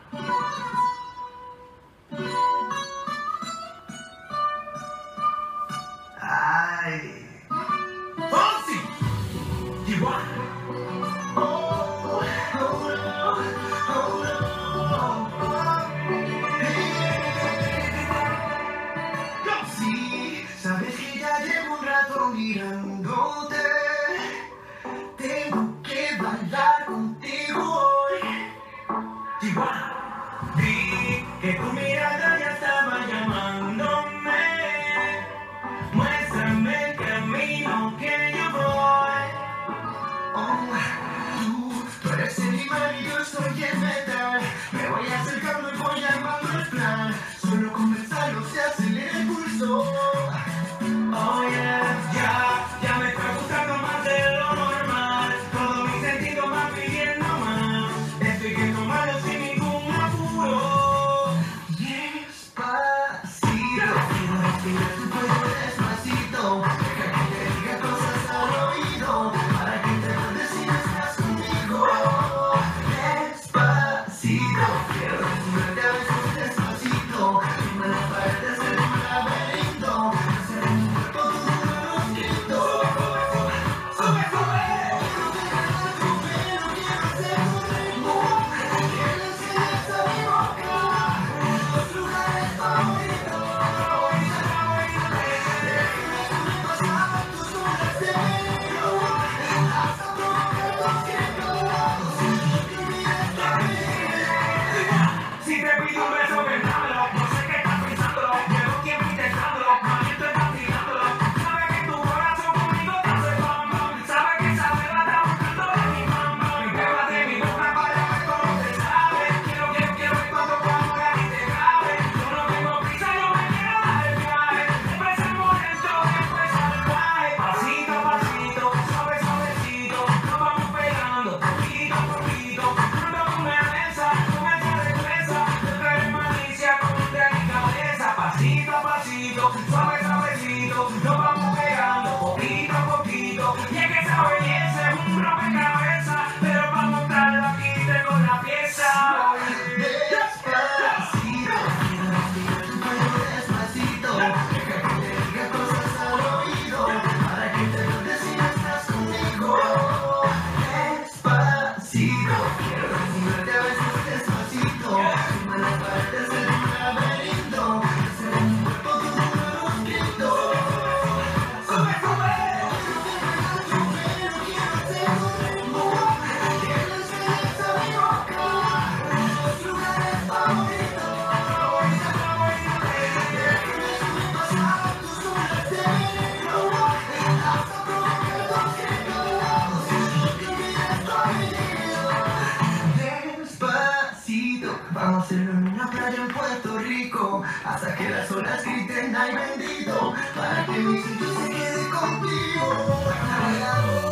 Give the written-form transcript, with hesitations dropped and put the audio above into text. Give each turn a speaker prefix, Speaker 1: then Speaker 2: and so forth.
Speaker 1: Ay. Fonsi. Igual. Sí, sabes que ya llevo un rato mirándote. Tengo que bailar contigo hoy. Igual. Vi que tu mirada ya estaba llamándome. Muéstrame el camino que yo voy. Oh, tú eres el imán y yo soy el metal. Me voy acercando y voy armando el plan. Solo con pensarlo se acelera el pulso. Oh yeah, ya me está gustando más de lo normal. Todo mi sentido va pidiendo más. Estoy que tomarlo sin ningún apuro. Despacito, quiero respirar tu cuello despacito. Deja que te diga cosas al oído, para que te acuerdes si no estás conmigo. Despacito, quiero desnudarte a besos despacito. Firma las paredes de un laberinto. Hacer en tu cuerpo todo un manuscrito. Sube, sube. Quiero hacer tu ritmo. Que le enseñes a mi boca los lugares favoritos. Déjame pasar tus horas de verano hasta provocar tus gritos. Si te pido un beso, vendámelo. No sé qué estás pensando. Llevo tiempo intentándolo. Maldito estás tirándolo. Sabe que tu corazón conmigo te hace bam bam. Sabe que esa vela está buscando de mi mamá. Mi prueba de mi boca para ver cómo te sabe. Quiero ver cuánto tu amor a ti te cabe. Yo no tengo prisa, yo me quiero dar el viaje. Empieza el momento, empieza el viaje. Pasito a pasito, suave suavecito. Nos vamos pegando, poquito a poquito. Fruto con belleza, con esa destreza. Te trae malicia con delicadeza. Pasito a pasito, suave suavecito. Nos vamos pegando, poquito a poquito. Y es que esa belleza es un rompecabezas. Pero para montarlo aquí tengo la pieza. Despacito, quiero respirar tu cuello despacito. Deja que te diga cosas al oído, para que te acuerdes si no estás conmigo. Despacito, quiero desnudarte a besos despacito. Firma las paredes de un laberinto. Hacer en tu cuerpo todo un manuscrito. Sube, sube. Pero quiero hacer tu ritmo. Que le enseñes a mi boca los lugares favoritos. Déjame pasar tus horas de verano hasta provocar tus gritos. Que olvides tu apellido. Despacito, vamos a hacerlo en una playa en Puerto Rico, hasta que las olas griten ay bendito, para que mi sitio se quede contigo.